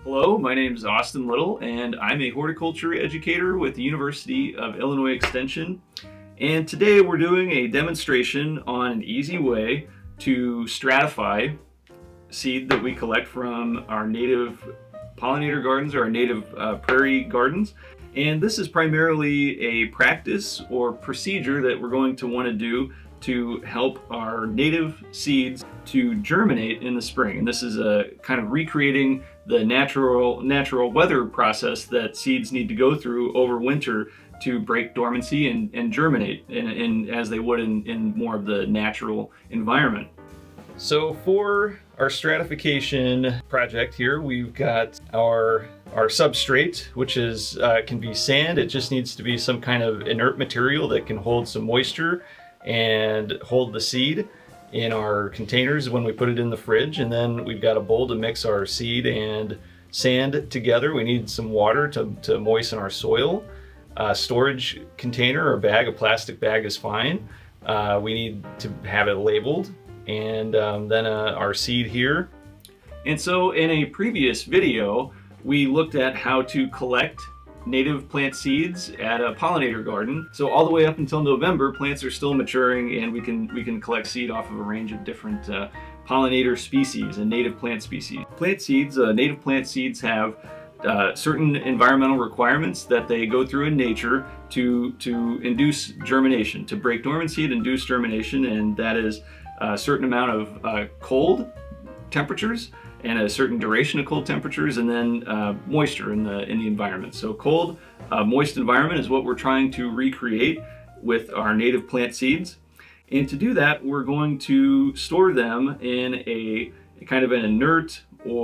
Hello, my name is Austin Little, and I'm a horticulture educator with the University of Illinois Extension. And today we're doing a demonstration on an easy way to stratify seed that we collect from our native pollinator gardens or our native prairie gardens. And this is primarily a practice or procedure that we're going to want to do to help our native seeds to germinate in the spring. And this is a kind of recreating the natural weather process that seeds need to go through over winter to break dormancy and germinate as they would in more of the natural environment. So for our stratification project here, we've got our substrate, which is can be sand. It just needs to be some kind of inert material that can hold some moisture and hold the seed in our containers when we put it in the fridge. And then we've got a bowl to mix our seed and sand together. We need some water to moisten our soil. A storage container or bag, a plastic bag is fine. We need to have it labeled, and then our seed here. And so in a previous video, we looked at how to collect native plant seeds at a pollinator garden. So all the way up until November, plants are still maturing, and we can collect seed off of a range of different pollinator species and native plant species. Plant seeds, native plant seeds have certain environmental requirements that they go through in nature to induce germination, to break dormancy and induce germination, and that is a certain amount of cold temperatures and a certain duration of cold temperatures, and then moisture in the environment. So cold, moist environment is what we're trying to recreate with our native plant seeds. And to do that, we're going to store them in a kind of an inert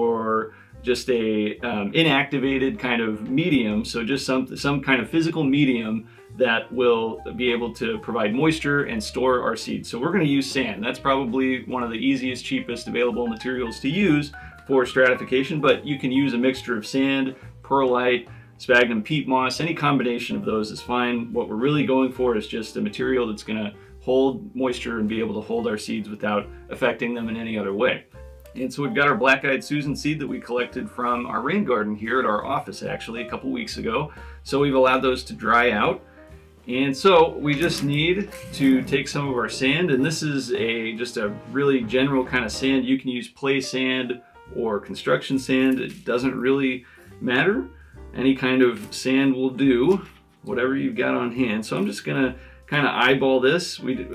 or just a inactivated kind of medium. So just some kind of physical medium that will be able to provide moisture and store our seeds. So we're going to use sand. That's probably one of the easiest, cheapest available materials to use for stratification, but you can use a mixture of sand, perlite, sphagnum peat moss. Any combination of those is fine. What we're really going for is just a material that's going to hold moisture and be able to hold our seeds without affecting them in any other way. And so we've got our black-eyed Susan seed that we collected from our rain garden here at our office actually a couple weeks ago. So we've allowed those to dry out. And so we just need to take some of our sand, and this is just a really general kind of sand. You can use play sand or construction sand. It doesn't really matter. Any kind of sand will do, whatever you've got on hand. So I'm just gonna kind of eyeball this.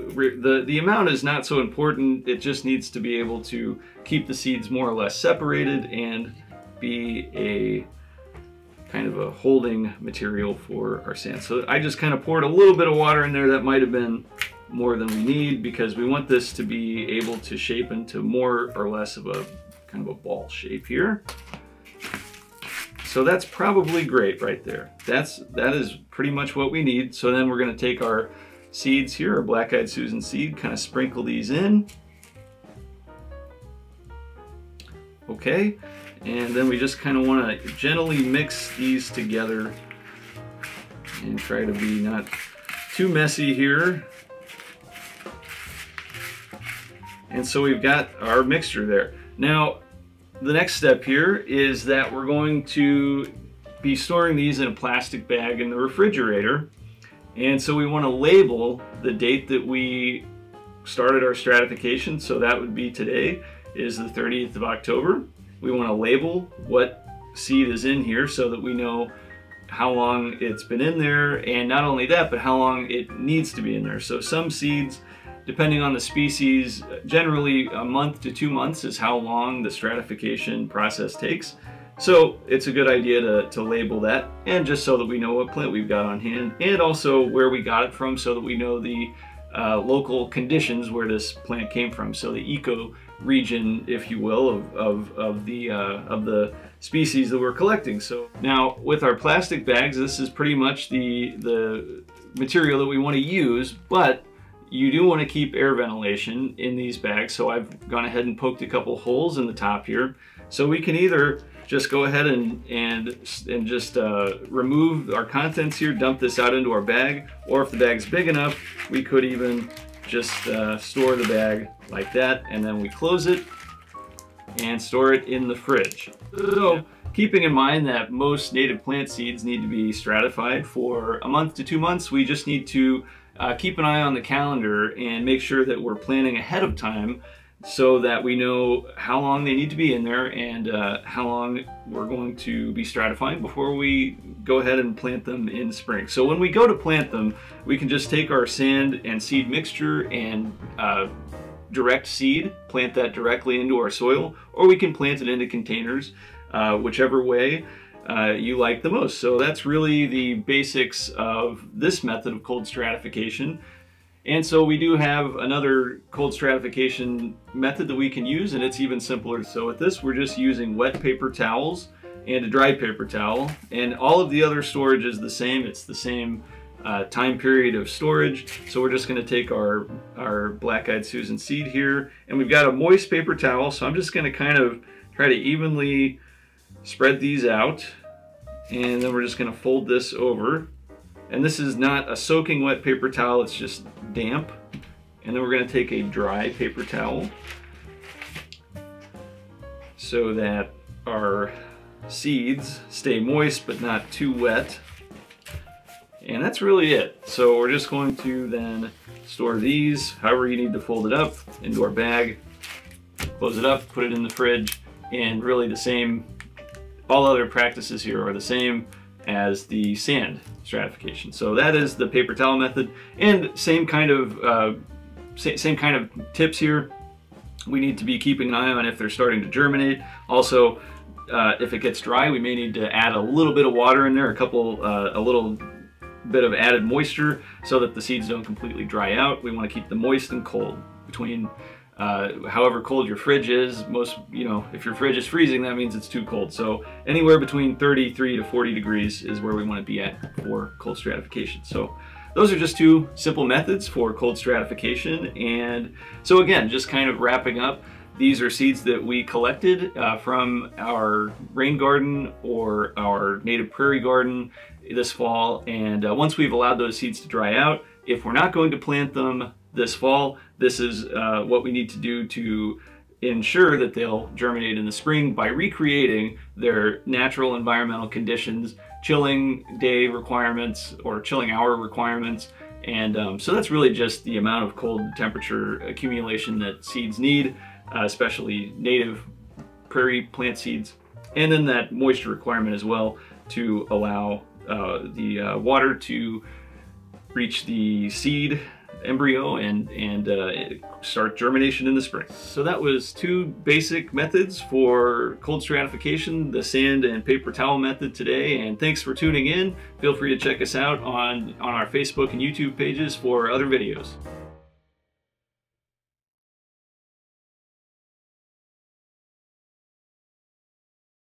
The amount is not so important. It just needs to be able to keep the seeds more or less separated and be a kind of a holding material for our sand. So I just kind of poured a little bit of water in there. That might have been more than we need, because we want this to be able to shape into more or less of a kind of a ball shape here. So that's probably great right there. That is pretty much what we need. So then we're going to take our seeds here, our black-eyed Susan seed, kind of sprinkle these in. Okay, and then we just kind of want to gently mix these together and try to be not too messy here. And so we've got our mixture there. Now, the next step here is that we're going to be storing these in a plastic bag in the refrigerator. And so we want to label the date that we started our stratification. So that would be today is the 30th of October. We want to label what seed is in here so that we know how long it's been in there, and not only that, but how long it needs to be in there. So some seeds, depending on the species, generally a month to 2 months is how long the stratification process takes. So it's a good idea to label that, and just so that we know what plant we've got on hand, and also where we got it from, so that we know the local conditions where this plant came from. So the eco region, if you will, of the species that we're collecting. So now with our plastic bags, this is pretty much the material that we want to use, but you do want to keep air ventilation in these bags. So I've gone ahead and poked a couple holes in the top here. So we can either just go ahead and just remove our contents here, dump this out into our bag, or if the bag's big enough, we could even just store the bag like that, and then we close it and store it in the fridge. So keeping in mind that most native plant seeds need to be stratified for a month to 2 months, we just need to keep an eye on the calendar and make sure that we're planning ahead of time so that we know how long they need to be in there and how long we're going to be stratifying before we go ahead and plant them in spring. So when we go to plant them, we can just take our sand and seed mixture and direct seed, plant that directly into our soil, or we can plant it into containers, whichever way you like the most. So that's really the basics of this method of cold stratification. And so we do have another cold stratification method that we can use, and it's even simpler. So with this, we're just using wet paper towels and a dry paper towel, and all of the other storage is the same. It's the same time period of storage. So we're just going to take our black-eyed Susan seed here, and we've got a moist paper towel. So I'm just going to kind of try to evenly spread these out, and then we're just going to fold this over. And this is not a soaking wet paper towel, it's just damp. And then we're going to take a dry paper towel so that our seeds stay moist but not too wet. And that's really it. So we're just going to then store these, however you need to fold it up, into our bag, close it up, put it in the fridge, and really the same, all other practices here are the same as the sand stratification. So that is the paper towel method, and same kind of tips here. We need to be keeping an eye on if they're starting to germinate. Also, if it gets dry, we may need to add a little bit of water in there, a little bit of added moisture, so that the seeds don't completely dry out. We want to keep them moist and cold between however cold your fridge is. Most, if your fridge is freezing, that means it's too cold. So anywhere between 33 to 40 degrees is where we want to be at for cold stratification. So those are just two simple methods for cold stratification. And so again, just kind of wrapping up, these are seeds that we collected from our rain garden or our native prairie garden this fall. And once we've allowed those seeds to dry out, if we're not going to plant them this fall, this is what we need to do to ensure that they'll germinate in the spring by recreating their natural environmental conditions, chilling day requirements or chilling hour requirements. And so that's really just the amount of cold temperature accumulation that seeds need, especially native prairie plant seeds. And then that moisture requirement as well to allow the water to reach the seed embryo and start germination in the spring. So that was two basic methods for cold stratification, the sand and paper towel method today. And thanks for tuning in. Feel free to check us out on our Facebook and YouTube pages for other videos.